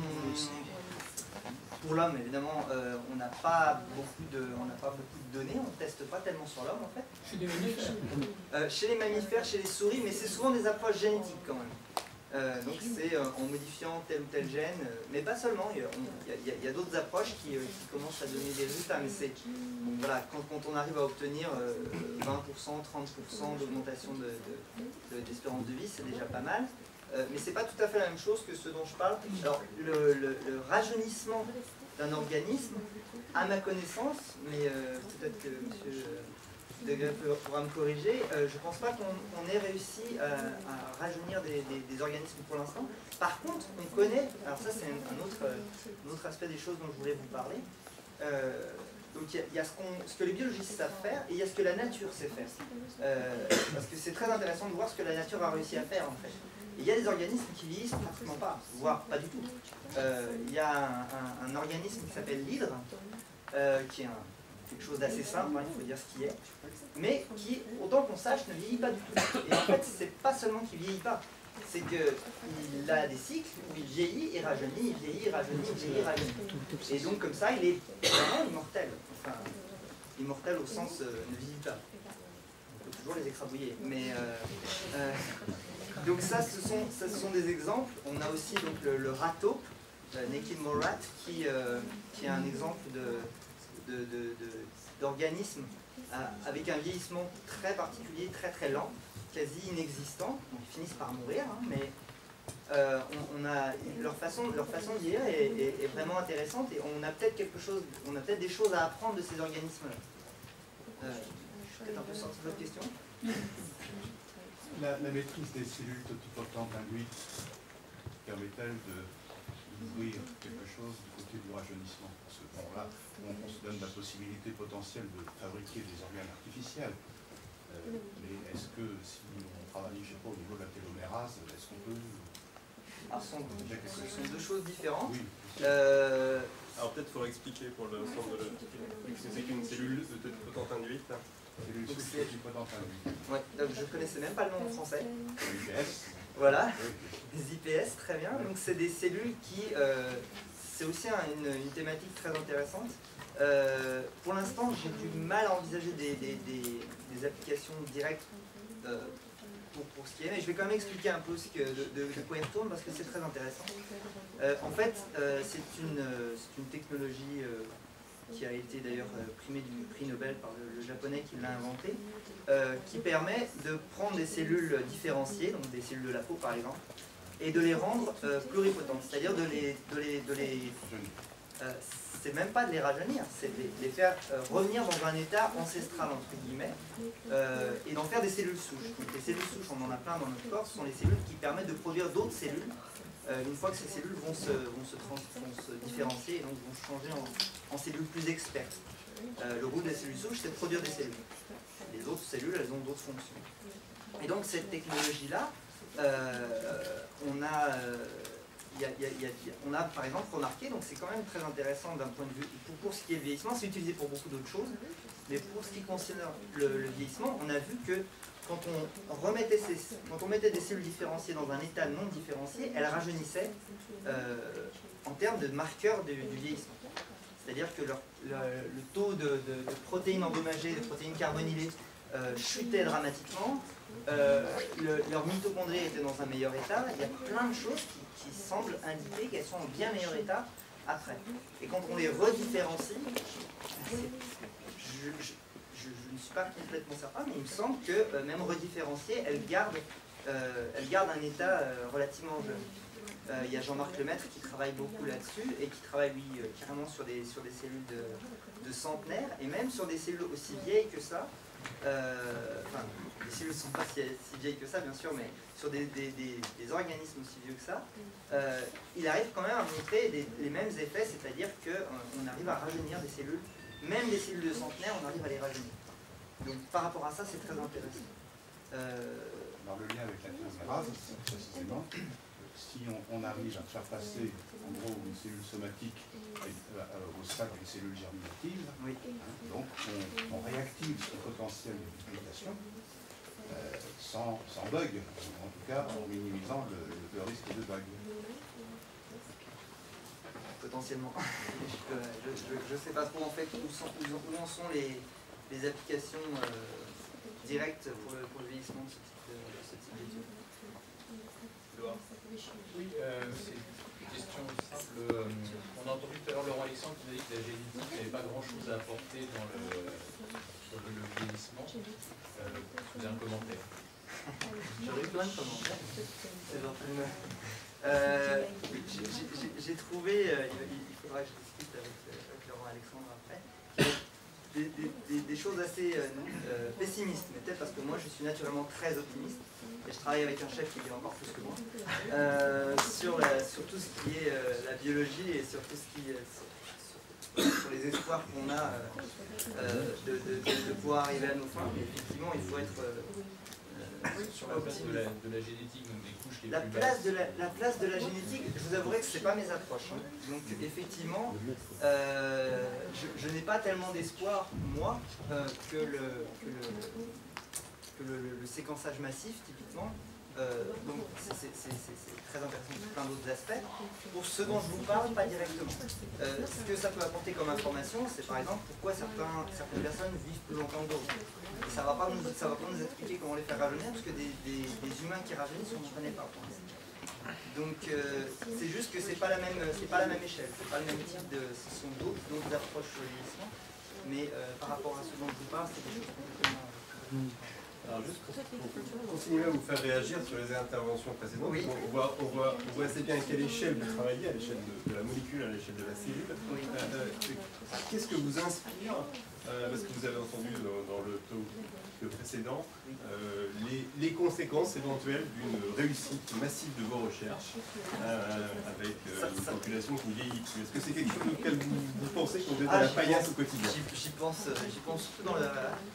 on, pour l'homme, évidemment, euh, on n'a pas beaucoup de, on n'a pas beaucoup de données, on ne teste pas tellement sur l'homme, en fait. Chez les mammifères. Euh, chez les mammifères, chez les souris, mais c'est souvent des approches génétiques quand même. Euh, donc c'est euh, en modifiant tel ou tel gène, euh, mais pas seulement, il y a, a, a, a d'autres approches qui, euh, qui commencent à donner des résultats, mais c'est, bon, voilà, quand, quand on arrive à obtenir euh, vingt pour cent, trente pour cent d'augmentation de, de, de, d'espérance de vie, c'est déjà pas mal, euh, mais c'est pas tout à fait la même chose que ce dont je parle. Alors le, le, le rajeunissement d'un organisme, à ma connaissance, mais euh, peut-être que monsieur Degré pourra me corriger, euh, je ne pense pas qu'on on ait réussi à, à rajeunir des, des, des organismes pour l'instant. Par contre, on connaît, alors ça c'est un, un, autre, un autre aspect des choses dont je voulais vous parler, euh, donc il y a, y a ce, ce que les biologistes savent faire et il y a ce que la nature sait faire. Euh, parce que c'est très intéressant de voir ce que la nature a réussi à faire en fait. Il y a des organismes qui vieillissent pratiquement pas, voire pas du tout. Euh, il y a un, un, un organisme qui s'appelle l'hydre, euh, qui est un quelque chose d'assez simple, hein, il faut dire ce qui est, mais qui, autant qu'on sache, ne vieillit pas du tout. Et en fait, c'est pas seulement qu'il vieillit pas, c'est qu'il a des cycles où il vieillit et rajeunit, il vieillit, rajeunit, il vieillit, rajeunit. Et donc comme ça, il est vraiment immortel. Enfin, immortel au sens euh, ne vieillit pas. faut toujours les écrabouiller. Mais, euh, euh, donc ça ce, sont, ça, ce sont des exemples. On a aussi donc, le, le râteau, euh, Naked Mole Rat, qui, euh, qui est un exemple de, de, de, de, d'organisme euh, avec un vieillissement très particulier, très très lent, quasi inexistant. Donc, ils finissent par mourir, hein, mais euh, on, on a, leur, façon, leur façon de vieillir est, est, est vraiment intéressante et on a peut-être quelque chose, on a peut-être des choses à apprendre de ces organismes-là. Euh, je suis peut-être un peu sorti de votre question. La, la maîtrise des cellules totipotentes induites permet-elle d'ouvrir quelque chose du côté du rajeunissement? Parce que bon, là, on, on se donne la possibilité potentielle de fabriquer des organes artificiels. Euh, mais est-ce que si on travaille, je sais pas, au niveau de la télomérase, est-ce qu'on peut... Alors, ce sont, ce sont deux choses différentes. Oui. Euh, Alors peut-être il faudra expliquer pour l'ensemble de la... ce que c'est qu'une cellule totipotente induite. Cellule totipotente induite. Ouais, donc je ne connaissais même pas le nom en français. I P S. Voilà, les I P S, très bien. Donc c'est des cellules qui... Euh, c'est aussi un, une, une thématique très intéressante. Euh, pour l'instant, j'ai du mal à envisager des, des, des, des applications directes euh, pour, pour ce qui est, mais je vais quand même expliquer un peu ce que, de, de, de quoi il retourne parce que c'est très intéressant. Euh, en fait, euh, c'est une, c'est une technologie euh, qui a été d'ailleurs primée du prix Nobel par le, le japonais qui l'a inventé, euh, qui permet de prendre des cellules différenciées, donc des cellules de la peau par exemple, et de les rendre euh, pluripotentes, c'est-à-dire de les... De les, de les euh, c'est même pas de les rajeunir, c'est de les, les faire euh, revenir dans un état ancestral, entre guillemets, euh, et d'en faire des cellules souches. Donc les cellules souches, on en a plein dans notre corps, ce sont les cellules qui permettent de produire d'autres cellules, euh, une fois que ces cellules vont se, vont se, trans, vont se différencier et donc vont changer en, en cellules plus expertes. Euh, le rôle des cellules souches, c'est de produire des cellules. Les autres cellules, elles ont d'autres fonctions. Et donc cette technologie-là, euh, on a... Euh, Il y a, il y a, il y a, on a par exemple remarqué, donc c'est quand même très intéressant d'un point de vue, pour, pour ce qui est le vieillissement, c'est utilisé pour beaucoup d'autres choses, mais pour ce qui concerne le, le vieillissement, on a vu que quand on, remettait ces, quand on mettait des cellules différenciées dans un état non différencié, elles rajeunissaient euh, en termes de marqueurs du, du vieillissement. C'est-à-dire que leur, le, le taux de, de, de protéines endommagées, de protéines carbonylées euh, chutait dramatiquement, euh, le, leur mitochondrie était dans un meilleur état, il y a plein de choses qui qui semblent indiquer qu'elles sont en bien meilleur état après. Et quand on les redifférencie, je, je, je, je ne suis pas complètement certain, mais il me semble que euh, même redifférenciées, elles gardent, euh, elles gardent un état euh, relativement jeune. Euh, il y a Jean-Marc Lemaître qui travaille beaucoup là-dessus et qui travaille lui euh, carrément sur des, sur des cellules de, de centenaires et même sur des cellules aussi vieilles que ça. Euh, enfin, les cellules ne sont pas si, si vieilles que ça, bien sûr, mais sur des, des, des, des organismes aussi vieux que ça, euh, il arrive quand même à montrer des, les mêmes effets, c'est-à-dire qu'on euh, arrive à rajeunir des cellules, même des cellules de centenaires, on arrive à les rajeunir. Donc par rapport à ça, c'est très intéressant. Euh... Alors le lien avec la télomérase, précisément, si on, on arrive à faire passer en gros une cellule somatique au stade des cellules germinatives, oui. Hein, donc on, on réactive ce potentiel de multiplication euh, sans, sans bug, en tout cas en minimisant le, le risque de bug. Potentiellement. je ne sais pas trop en fait où, sont, où, où en sont les, les applications euh, directes pour le, pour le vieillissement de ce type, de, de ce type d'études. Oui, euh, c'est une question simple. Euh, on a entendu tout à l'heure Laurent Alexandre qui nous a dit que la génétique n'avait pas grand-chose à apporter dans le, sur le, le vieillissement. Euh, vous avez un commentaire? J'aurais plein de commentaires. Euh, J'ai trouvé, euh, il faudra que je discute avec, avec Laurent Alexandre après, des, des, des, des choses assez euh, euh, pessimistes, mais peut-être parce que moi je suis naturellement très optimiste, et je travaille avec un chef qui est encore plus que moi, euh, sur, la, sur tout ce qui est euh, la biologie et sur tout ce qui est sur, sur les espoirs qu'on a euh, de, de, de, de pouvoir arriver à nos fins. Et effectivement, il faut être euh, sur la place de la, de la génétique, donc des couches les la plus place basses. de la, la place de la génétique, je vous avouerai que ce n'est pas mes approches. Hein. Donc effectivement, euh, je, je n'ai pas tellement d'espoir, moi, euh, que, le, que, le, que le, le, le séquençage massif, typiquement, Euh, donc c'est très intéressant sur plein d'autres aspects. Pour ce dont je vous parle, pas directement. Euh, ce que ça peut apporter comme information, c'est par exemple pourquoi certains, certaines personnes vivent plus longtemps que d'autres. Et ça ne va pas nous, ça va pas nous expliquer comment les faire rajeunir, parce que des, des, des humains qui rajeunissent, on n'en connaît pas pour l'instant. Donc euh, c'est juste que c'est pas la même, c'est pas la même échelle, c'est pas le même type de, ce sont d'autres, d'autres approches sur le vieillissement. Mais euh, par rapport à ce dont je vous parle, c'est des choses complètement. Alors juste pour, pour continuer à vous faire réagir sur les interventions précédentes, oui. on, voit, on, voit, on voit assez bien à quelle échelle vous travaillez, à l'échelle de, de la molécule, à l'échelle de la cellule. Oui. Euh, euh, Qu'est-ce que vous inspire, euh, parce que vous avez entendu dans, dans le talk précédent, euh, les, les conséquences éventuelles d'une réussite massive de vos recherches euh, avec euh, ça, une ça, population qui vieillit plus. Est-ce que c'est quelque chose auquel vous, vous pensez qu'on vous êtes ah, à la paillasse au quotidien? J'y pense, j'y pense surtout dans la...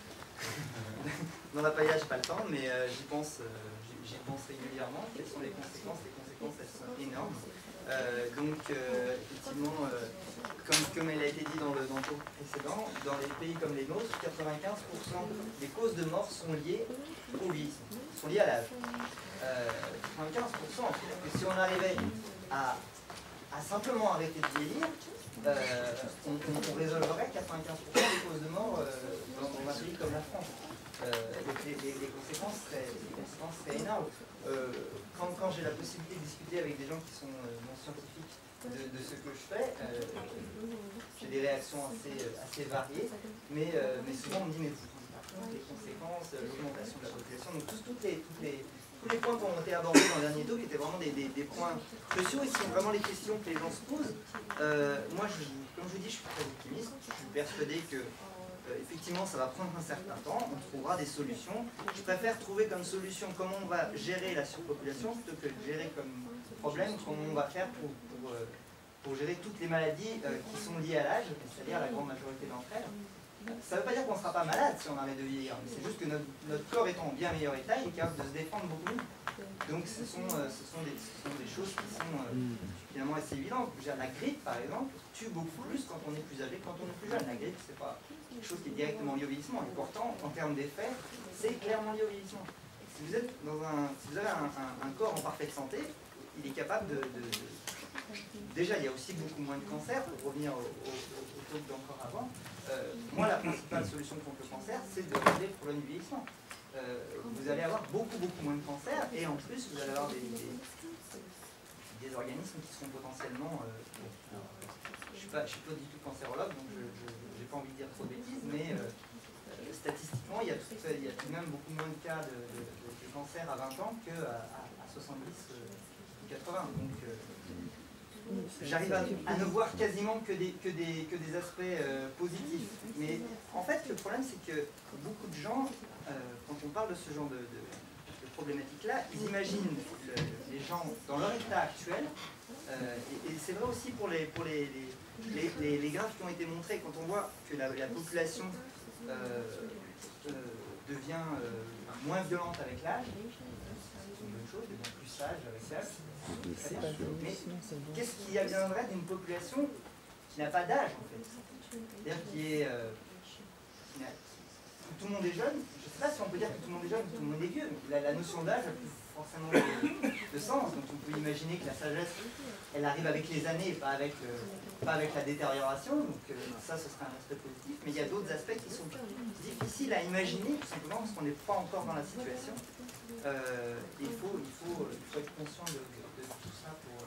Dans la paillasse, j'ai pas le temps, mais euh, j'y pense, euh, j'y pense régulièrement. Quelles sont les conséquences? Les conséquences, elles sont énormes. Euh, donc, euh, effectivement, euh, comme, comme elle a été dit dans le, dans le cours précédent, dans les pays comme les nôtres, quatre-vingt-quinze pour cent des causes de mort sont liées au vieillissement, sont liées à l'âge. Euh, quatre-vingt-quinze pour cent, c'est-à-dire que si on arrivait à, à simplement arrêter de vieillir, euh, on, on, on résolverait quatre-vingt-quinze pour cent des causes de mort euh, dans, dans un pays comme la France. Euh, donc les, les, les, conséquences seraient, les conséquences seraient énormes. Euh, quand quand j'ai la possibilité de discuter avec des gens qui sont euh, non scientifiques de, de ce que je fais, euh, j'ai des réactions assez, assez variées, mais, euh, mais souvent on me dit mais vous vous rendez pas compte des conséquences, l'augmentation de la population, donc tous, toutes les, toutes les, tous les points qui ont été abordés dans le dernier talk étaient vraiment des, des, des points cruciaux et qui sont vraiment les questions que les gens se posent. Euh, moi, je, comme je vous dis, je suis très optimiste, je suis persuadé que Euh, effectivement, ça va prendre un certain temps, on trouvera des solutions. Je préfère trouver comme solution comment on va gérer la surpopulation plutôt que de gérer comme problème comment on va faire pour, pour, euh, pour gérer toutes les maladies euh, qui sont liées à l'âge, c'est-à-dire la grande majorité d'entre elles. Ça ne veut pas dire qu'on ne sera pas malade si on arrête de vieillir, mais c'est juste que notre, notre corps étant en bien meilleur état, il est capable de se défendre beaucoup mieux. Donc ce sont, euh, ce sont, des, ce sont des choses qui sont euh, finalement assez évidentes. La grippe, par exemple, tue beaucoup plus quand on est plus âgé que quand on est plus jeune. La grippe, c'est pas quelque chose qui est directement lié au vieillissement. Et pourtant, en termes d'effet, c'est clairement lié au vieillissement. Si vous, êtes dans un, si vous avez un, un, un corps en parfaite santé, il est capable de, de, de... Déjà, il y a aussi beaucoup moins de cancer, pour revenir au, au, au talk d'encore avant. Euh, moi, la principale solution contre le cancer, c'est de régler le problème du vieillissement. Euh, vous allez avoir beaucoup, beaucoup moins de cancer, et en plus, vous allez avoir des, des, des organismes qui seront potentiellement... Euh, je ne suis, suis pas du tout cancérologue, donc je n'ai pas envie de dire trop de bêtises, mais euh, euh, statistiquement, il y, a tout, il y a tout de même beaucoup moins de cas de, de, de, de cancer à vingt ans qu'à à soixante-dix ou quatre-vingts. Donc, euh, j'arrive à, à ne voir quasiment que des, que des, que des aspects euh, positifs. Mais en fait, le problème, c'est que beaucoup de gens, euh, quand on parle de ce genre de, de, de problématique-là, ils imaginent le, les gens dans leur état actuel. Euh, et, et c'est vrai aussi pour les, pour les, les, les, les, les graphes qui ont été montrés, quand on voit que la, la population euh, euh, devient euh, moins violente avec l'âge, c'est une bonne chose, devient plus sage avec l'âge. Mais qu'est-ce qui adviendrait d'une population qui n'a pas d'âge en fait? C'est-à-dire qui est... Euh, qui tout le monde est jeune, je ne sais pas si on peut dire que tout le monde est jeune ou tout le monde est vieux, mais la, la notion d'âge n'a plus forcément de, de sens, donc on peut imaginer que la sagesse, elle arrive avec les années et pas avec, le, pas avec la détérioration, donc euh, ça ce serait un aspect positif, mais il y a d'autres aspects qui sont difficiles à imaginer, tout simplement parce qu'on n'est pas encore dans la situation. Euh, il, faut, il, faut, il faut être conscient de, de, de tout ça pour...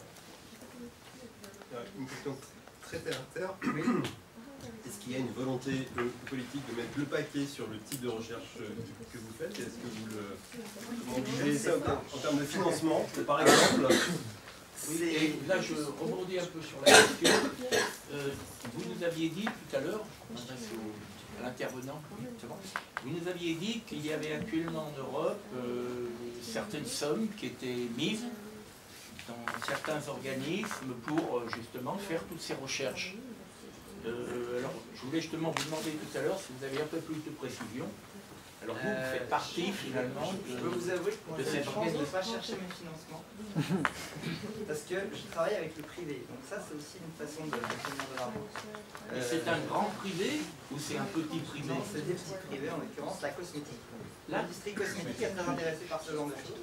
Euh... Une question très terre à terre. Oui. Est-ce qu'il y a une volonté politique de mettre le paquet sur le type de recherche que vous faites? Est-ce que vous le... Comment vous voyez ça en termes de financement, par exemple? Oui, et là je rebondis un peu sur la question. Euh, vous nous aviez dit tout à l'heure, je m'adresse à l'intervenant, vous nous aviez dit qu'il y avait actuellement en Europe euh, certaines sommes qui étaient mises dans certains organismes pour justement faire toutes ces recherches. Euh, alors, je voulais justement vous demander tout à l'heure si vous avez un peu plus de précision. Alors vous, vous faites partie euh, finalement de, je peux vous avouer que de cette organisation. Je ne vais pas chercher mes financements parce que je travaille avec le privé. Donc ça, c'est aussi une façon de obtenir de l'argent. Euh, c'est un grand privé ou c'est un petit privé? Non, c'est des petits privés, en l'occurrence la cosmétique. L'industrie cosmétique est très intéressée par ce genre de choses.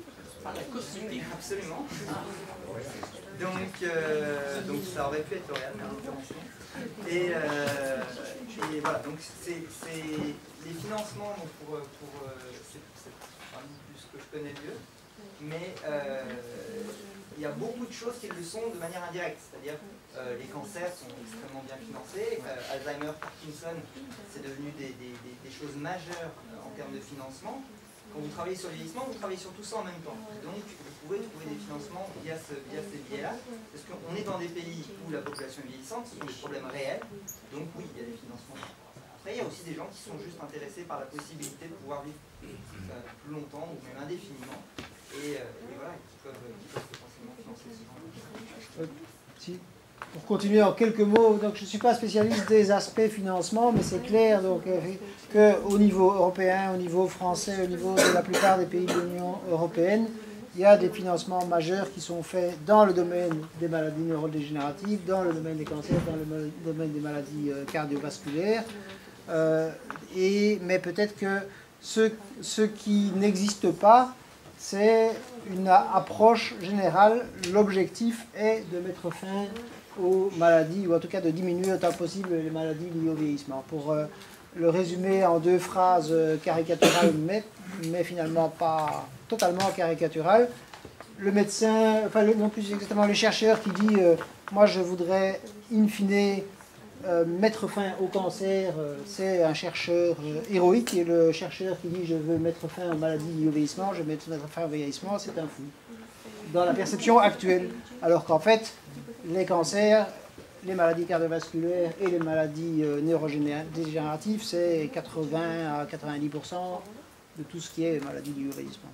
par la cosmétique. Absolument. Donc, euh, donc ça aurait pu être L'Oréal, mais en l'occurrence non. Et, euh, et voilà, donc c'est les financements donc pour, pour c'est plus ce que je connais mieux, mais euh, il y a beaucoup de choses qui le sont de manière indirecte, c'est-à-dire euh, les cancers sont extrêmement bien financés, euh, Alzheimer, Parkinson, c'est devenu des, des, des, des choses majeures euh, en termes de financement. Quand vous travaillez sur le vieillissement, vous travaillez sur tout ça en même temps. Donc vous pouvez trouver des financements via, ce, via ces biais-là, parce qu'on est dans des pays où la population est vieillissante, ce sont des problèmes réels, donc oui, il y a des financements. Après, il y a aussi des gens qui sont juste intéressés par la possibilité de pouvoir vivre euh, plus longtemps, ou même indéfiniment, et, euh, et voilà, qui peuvent, qui peuvent potentiellement financer ce genre de choses. Si. Pour continuer en quelques mots, donc je ne suis pas spécialiste des aspects financement, mais c'est clair donc, euh, qu'au niveau européen, au niveau français, au niveau de la plupart des pays de l'Union européenne, il y a des financements majeurs qui sont faits dans le domaine des maladies neurodégénératives, dans le domaine des cancers, dans le domaine des maladies euh, cardiovasculaires. Euh, et, mais peut-être que ce, ce qui n'existe pas, c'est une approche générale. L'objectif est de mettre fin aux maladies, ou en tout cas de diminuer autant possible les maladies liées au vieillissement. Pour euh, le résumer en deux phrases euh, caricaturales, mais, mais finalement pas totalement caricaturales, le médecin, enfin le, non plus exactement le chercheur qui dit euh, moi je voudrais in fine euh, mettre fin au cancer, euh, c'est un chercheur euh, héroïque, et le chercheur qui dit je veux mettre fin aux maladies liées au vieillissement, je veux mettre fin au vieillissement, c'est un fou dans la perception actuelle, alors qu'en fait les cancers, les maladies cardiovasculaires et les maladies euh, neurodégénératives, c'est quatre-vingts à quatre-vingt-dix pour cent de tout ce qui est maladies liées au vieillissement.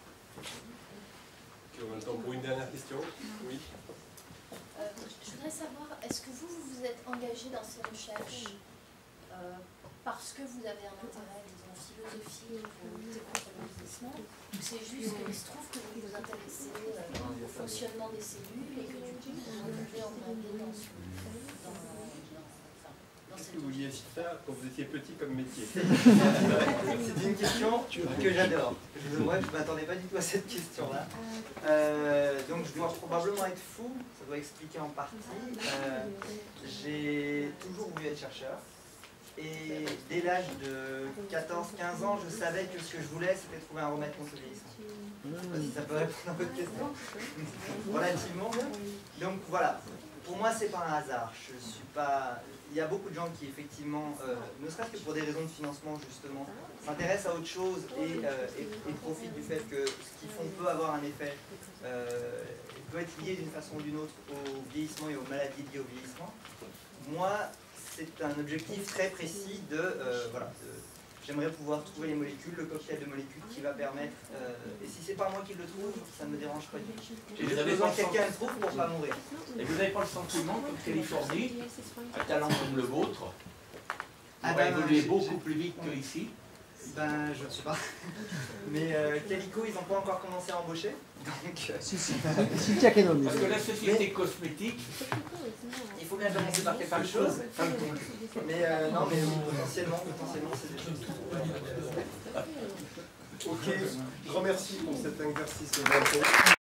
On a le temps pour une dernière question. Oui. Euh, je voudrais savoir, est-ce que vous, vous vous êtes engagé dans ces recherches euh, parce que vous avez un intérêt, disons, philosophique pour lutter contre le vieillissement, ou c'est juste qu'il se trouve que vous vous intéressez euh, au fonctionnement des cellules et que du coup vous vous trouvez engagé dans ce... Dans, Qu'est-ce que vous vouliez faire quand vous étiez petit comme métier? C'est une question que j'adore. Moi, je ne m'attendais pas du tout à cette question-là. Euh, donc, je dois probablement être fou, ça doit expliquer en partie. Euh, J'ai toujours voulu être chercheur. Et dès l'âge de quatorze quinze ans, je savais que ce que je voulais, c'était trouver un remède contre le vieillissement. Je ne sais pas si ça peut répondre à votre question. Relativement bien. Donc, voilà. Pour moi, c'est pas un hasard. Je suis pas... Il y a beaucoup de gens qui, effectivement, euh, ne serait-ce que pour des raisons de financement, justement, s'intéressent à autre chose et, euh, et, et profitent du fait que ce qu'ils font peut avoir un effet, euh, peut être lié d'une façon ou d'une autre au vieillissement et aux maladies liées au vieillissement. Moi, c'est un objectif très précis de... Euh, voilà, de, j'aimerais pouvoir trouver les molécules, le cocktail de molécules qui va permettre... Euh, et si c'est pas moi qui le trouve, ça ne me dérange pas du tout. J'ai juste besoin que quelqu'un le trouve pour ne pas mourir. Et vous n'avez pas le sentiment que Californie, un talent comme le vôtre, Ah va ben, évoluer beaucoup plus vite qu'ici? Ben, je ne sais pas. Mais euh, Calico, ils n'ont pas encore commencé à embaucher. Donc, euh... si, si, si, si, si, parce que la société mais... cosmétique, il faut bien commencer par quelque chose. Mais euh, non, mais potentiellement, potentiellement, c'est des choses. Ok, grand merci pour cet exercice.